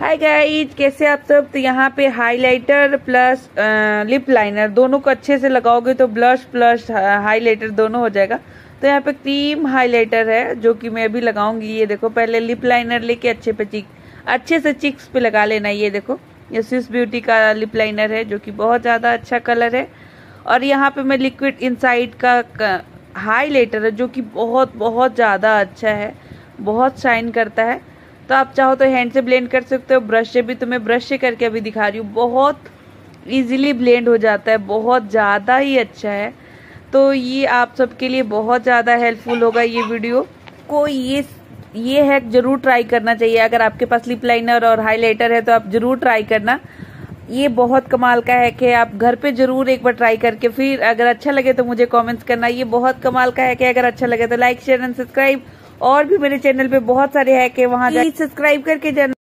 Hi guys, कैसे आप सब। तो यहाँ पे हाइलाइटर प्लस लिप लाइनर दोनों को अच्छे से लगाओगे तो ब्लश प्लस हाइलाइटर दोनों हो जाएगा। तो यहाँ पे क्रीम हाइलाइटर है जो कि मैं अभी लगाऊंगी। ये देखो, पहले लिप लाइनर लेके अच्छे से चिक्स पे लगा लेना। ये देखो, ये स्विस ब्यूटी का लिप लाइनर है जो कि बहुत ज़्यादा अच्छा कलर है। और यहाँ पे मैं लिक्विड इनसाइड का हाइलाइटर है जो कि बहुत बहुत ज़्यादा अच्छा है, बहुत शाइन करता है। तो आप चाहो तो हैंड से ब्लेंड कर सकते हो, ब्रश से भी। तो मैं ब्रश से करके अभी दिखा रही हूँ। बहुत इजीली ब्लेंड हो जाता है, बहुत ज़्यादा ही अच्छा है। तो ये आप सबके लिए बहुत ज़्यादा हेल्पफुल होगा ये वीडियो को। ये हैक जरूर ट्राई करना चाहिए। अगर आपके पास लिप लाइनर और हाइलाइटर है तो आप जरूर ट्राई करना। ये बहुत कमाल का हैक है, आप घर पे जरूर एक बार ट्राई करके फिर अगर अच्छा लगे तो मुझे कमेंट्स करना। ये बहुत कमाल का हैक है। अगर अच्छा लगे तो लाइक शेयर एंड सब्सक्राइब। और भी मेरे चैनल पे बहुत सारे हैक है, वहां जाकर सब्सक्राइब करके जाना।